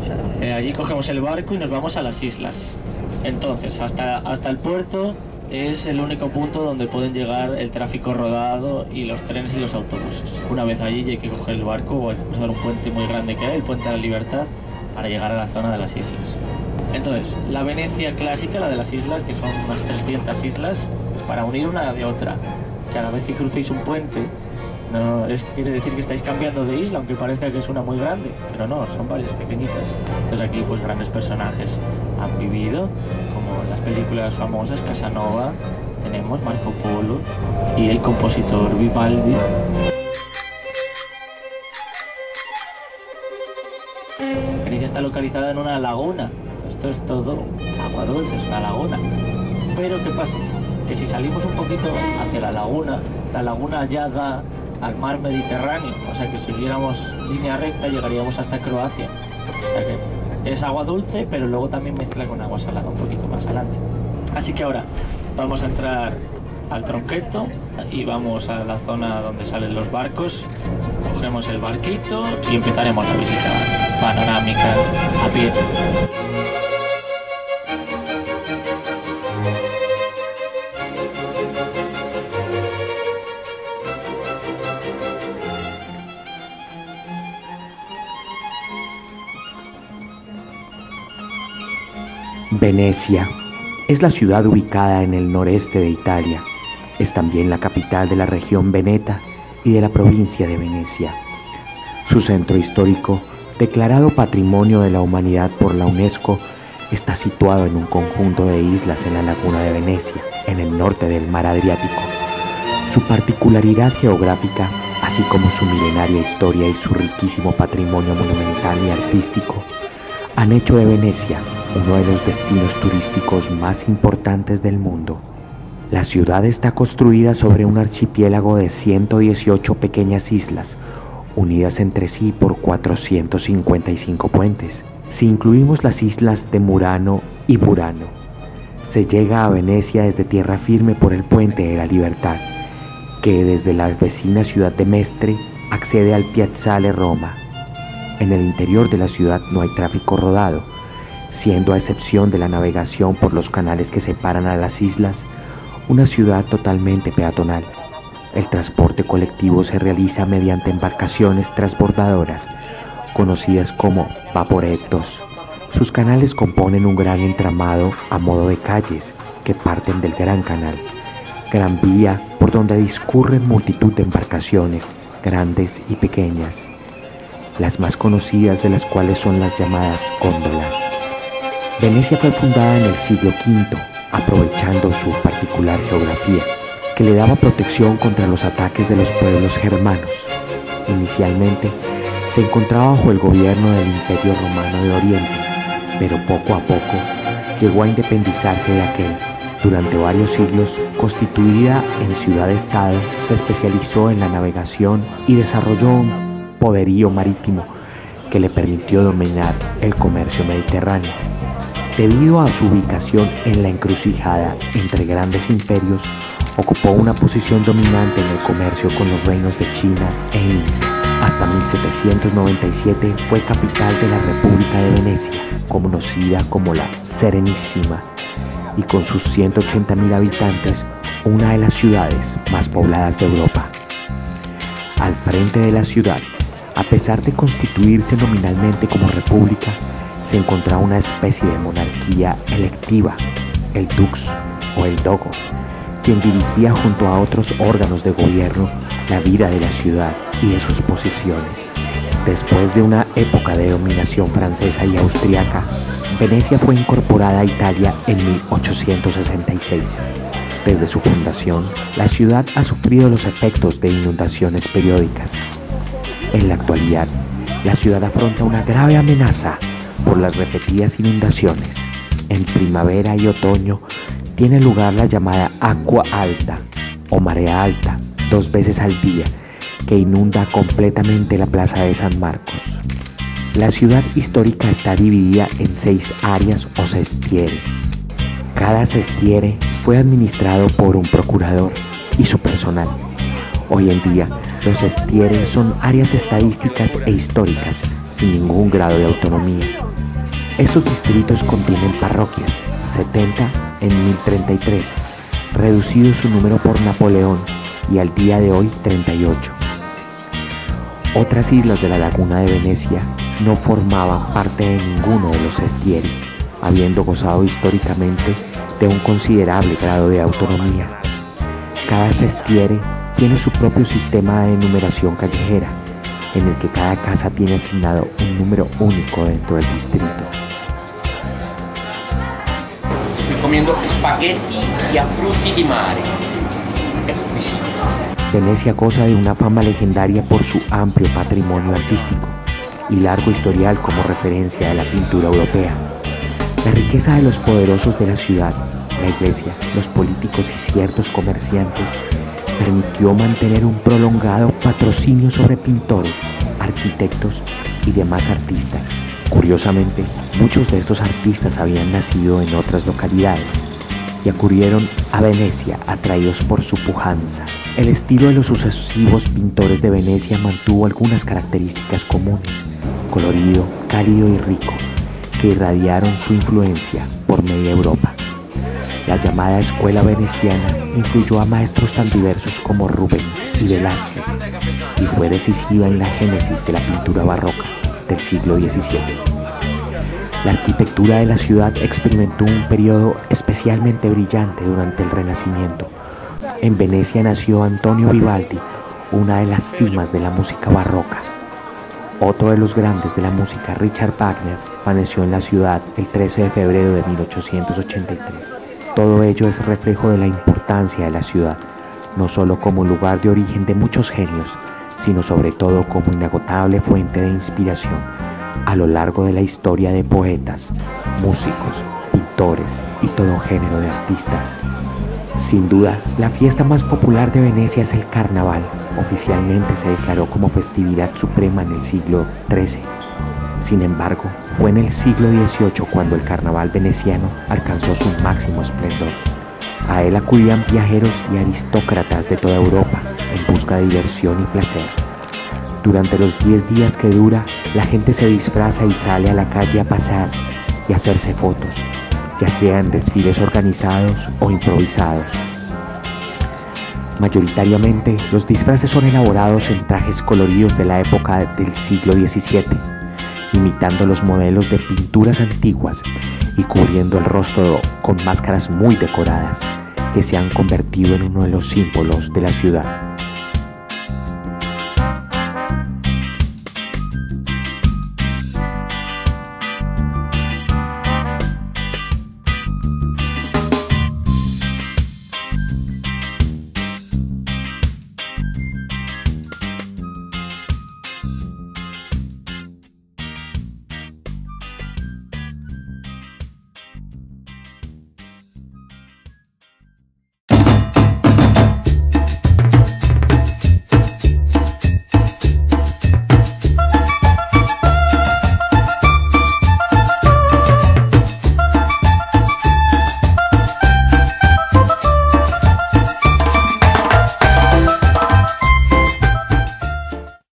Allí cogemos el barco y nos vamos a las islas. Entonces, hasta el puerto es el único punto donde pueden llegar el tráfico rodado y los trenes y los autobuses. Una vez allí hay que coger el barco o cruzar un puente muy grande que hay, el Puente de la Libertad, para llegar a la zona de las islas. Entonces, la Venecia clásica, la de las islas, que son unas 300 islas, para unir una de otra. Cada vez que crucéis un puente, no quiere decir que estáis cambiando de isla, aunque parezca que es una muy grande, pero no, son varias pequeñitas. Entonces aquí pues grandes personajes han vivido, como en las películas famosas, Casanova, tenemos Marco Polo y el compositor Vivaldi. Venecia está localizada en una laguna, esto es todo agua dulce, es una laguna. Pero ¿qué pasa? Que si salimos un poquito hacia la laguna ya da al mar Mediterráneo, o sea que si siguiéramos línea recta llegaríamos hasta Croacia. O sea que es agua dulce, pero luego también mezcla con agua salada un poquito más adelante. Así que ahora vamos a entrar al Tronqueto y vamos a la zona donde salen los barcos. Cogemos el barquito y empezaremos la visita panorámica a pie. Venecia es la ciudad ubicada en el noreste de Italia. Es también la capital de la región veneta y de la provincia de Venecia. Su centro histórico, declarado Patrimonio de la Humanidad por la UNESCO, está situado en un conjunto de islas en la laguna de Venecia, en el norte del mar Adriático. Su particularidad geográfica, así como su milenaria historia y su riquísimo patrimonio monumental y artístico, han hecho de Venecia uno de los destinos turísticos más importantes del mundo. La ciudad está construida sobre un archipiélago de 118 pequeñas islas, unidas entre sí por 455 puentes. Si incluimos las islas de Murano y Burano, se llega a Venecia desde tierra firme por el Puente de la Libertad, que desde la vecina ciudad de Mestre accede al Piazzale Roma. En el interior de la ciudad no hay tráfico rodado, siendo a excepción de la navegación por los canales que separan a las islas, una ciudad totalmente peatonal. El transporte colectivo se realiza mediante embarcaciones transbordadoras, conocidas como vaporettos. Sus canales componen un gran entramado a modo de calles que parten del Gran Canal, gran vía por donde discurren multitud de embarcaciones, grandes y pequeñas, las más conocidas de las cuales son las llamadas góndolas. Venecia fue fundada en el siglo V, aprovechando su particular geografía, que le daba protección contra los ataques de los pueblos germanos. Inicialmente se encontraba bajo el gobierno del Imperio Romano de Oriente, pero poco a poco llegó a independizarse de aquel. Durante varios siglos, constituida en ciudad-estado, se especializó en la navegación y desarrolló un poderío marítimo que le permitió dominar el comercio mediterráneo. Debido a su ubicación en la encrucijada entre grandes imperios, ocupó una posición dominante en el comercio con los reinos de China e India. Hasta 1797 fue capital de la República de Venecia, conocida como la Serenísima, y con sus 180.000 habitantes, una de las ciudades más pobladas de Europa. Al frente de la ciudad, a pesar de constituirse nominalmente como república, se encontraba una especie de monarquía electiva, el dux o el dogo, quien dirigía junto a otros órganos de gobierno la vida de la ciudad y de sus posiciones. Después de una época de dominación francesa y austriaca, Venecia fue incorporada a Italia en 1866. Desde su fundación, la ciudad ha sufrido los efectos de inundaciones periódicas. En la actualidad, la ciudad afronta una grave amenaza por las repetidas inundaciones. En primavera y otoño tiene lugar la llamada agua alta o marea alta, 2 veces al día, que inunda completamente la plaza de San Marcos. La ciudad histórica está dividida en 6 áreas o sestiere. Cada sestiere fue administrado por un procurador y su personal. Hoy en día, los sestieres son áreas estadísticas e históricas, sin ningún grado de autonomía. Estos distritos contienen parroquias, 70 en 1033, reducido su número por Napoleón y al día de hoy 38. Otras islas de la laguna de Venecia no formaban parte de ninguno de los sestieri, habiendo gozado históricamente de un considerable grado de autonomía. Cada sestiere tiene su propio sistema de numeración callejera, en el que cada casa tiene asignado un número único dentro del distrito. Estoy comiendo spaghetti y a frutti di mare. Exquisito. Venecia goza de una fama legendaria por su amplio patrimonio artístico y largo historial como referencia de la pintura europea. La riqueza de los poderosos de la ciudad, la iglesia, los políticos y ciertos comerciantes permitió mantener un prolongado patrocinio sobre pintores, arquitectos y demás artistas. Curiosamente, muchos de estos artistas habían nacido en otras localidades y acudieron a Venecia atraídos por su pujanza. El estilo de los sucesivos pintores de Venecia mantuvo algunas características comunes: colorido, cálido y rico, que irradiaron su influencia por media Europa. La llamada escuela veneciana influyó a maestros tan diversos como Rubens y Velázquez y fue decisiva en la génesis de la pintura barroca del siglo XVII. La arquitectura de la ciudad experimentó un periodo especialmente brillante durante el Renacimiento. En Venecia nació Antonio Vivaldi, una de las cimas de la música barroca. Otro de los grandes de la música, Richard Wagner, falleció en la ciudad el 13 de febrero de 1883. Todo ello es reflejo de la importancia de la ciudad, no solo como lugar de origen de muchos genios, sino sobre todo como inagotable fuente de inspiración a lo largo de la historia de poetas, músicos, pintores y todo género de artistas. Sin duda, la fiesta más popular de Venecia es el Carnaval. Oficialmente se declaró como festividad suprema en el siglo XIII. Sin embargo, fue en el siglo XVIII cuando el carnaval veneciano alcanzó su máximo esplendor. A él acudían viajeros y aristócratas de toda Europa en busca de diversión y placer. Durante los 10 días que dura, la gente se disfraza y sale a la calle a pasar y a hacerse fotos, ya sean desfiles organizados o improvisados. Mayoritariamente, los disfraces son elaborados en trajes coloridos de la época del siglo XVII, imitando los modelos de pinturas antiguas y cubriendo el rostro con máscaras muy decoradas que se han convertido en uno de los símbolos de la ciudad.